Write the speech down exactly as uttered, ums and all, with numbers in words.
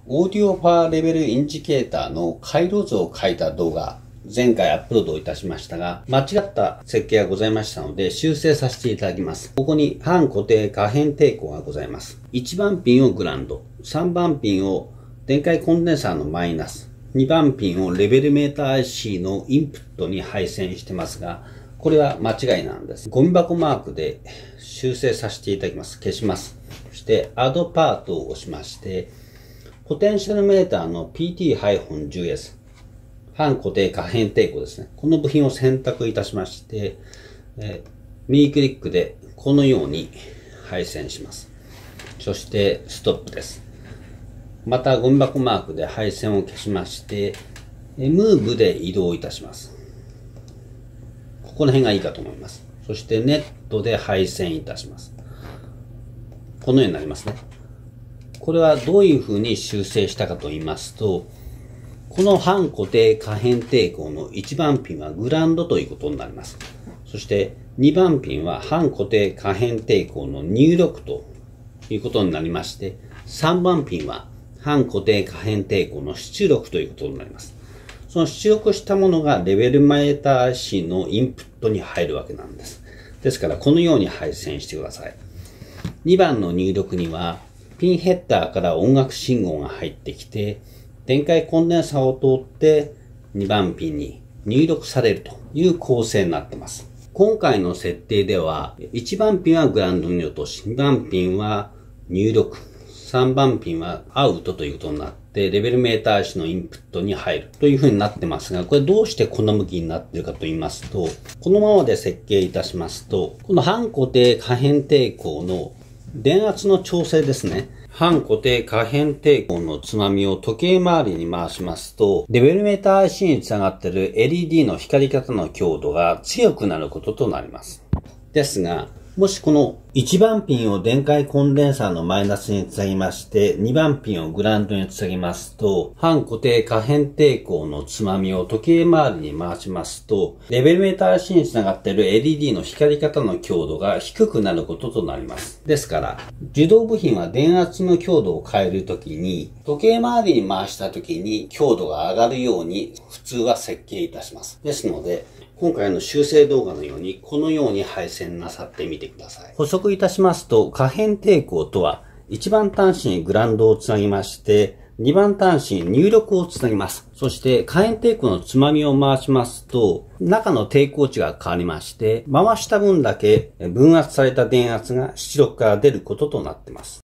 オーディオパワーレベルインジケーターの回路図を書いた動画、前回アップロードいたしましたが、間違った設計がございましたので修正させていただきます。ここに半固定可変抵抗がございます。いちばんピンをグラウンド、さんばんピンを電解コンデンサーのマイナス、にばんピンをレベルメーター アイシー のインプットに配線してますが、これは間違いなんです。ゴミ箱マークで修正させていただきます。消します。そして Add パートを押しまして、ポテンシャルメーターの ピーティーじゅうエス、半固定可変抵抗ですね。この部品を選択いたしまして、えー、右クリックでこのように配線します。そしてストップです。またゴミ箱マークで配線を消しまして、ムーブで移動いたします。この辺がいいかと思います。そしてネットで配線いたします。このようになりますね。これはどういう風に修正したかと言いますと、この半固定可変抵抗のいちばんピンはグラウンドということになります。そしてにばんピンは半固定可変抵抗の入力ということになりまして、さんばんピンは半固定可変抵抗の出力ということになります。その出力したものがレベルメーター アイシー のインプットに入るわけなんです。ですからこのように配線してください。にばんの入力にはピンヘッダーから音楽信号が入ってきて、電解コンデンサーを通ってにばんピンに入力されるという構成になっています。今回の設定ではいちばんピンはグラウンドに落とし、にばんピンは入力、さんばんピンはアウトということになって、レベルメーター アイシー のインプットに入るというふうになってますが、これどうしてこの向きになっているかと言いますと、このままで設計いたしますと、この半固定可変抵抗の電圧の調整ですね。半固定可変抵抗のつまみを時計回りに回しますと、レベルメーター アイシー につながっている エルイーディー の光り方の強度が強くなることとなります。ですが、もしこのいちばんピンを電解コンデンサーのマイナスにつなぎまして、にばんピンをグラウンドにつなぎますと、半固定可変抵抗のつまみを時計回りに回しますと、レベルメーター アイシー につながっている エルイーディー の光り方の強度が低くなることとなります。ですから、受動部品は電圧の強度を変えるときに、時計回りに回したときに強度が上がるように普通は設計いたします。ですので、今回の修正動画のようにこのように配線なさってみてください。補足いたしますと、可変抵抗とはいちばん端子にグラウンドをつなぎまして、にばん端子に入力をつなぎます。そして可変抵抗のつまみを回しますと、中の抵抗値が変わりまして、回した分だけ分圧された電圧が出力から出ることとなっています。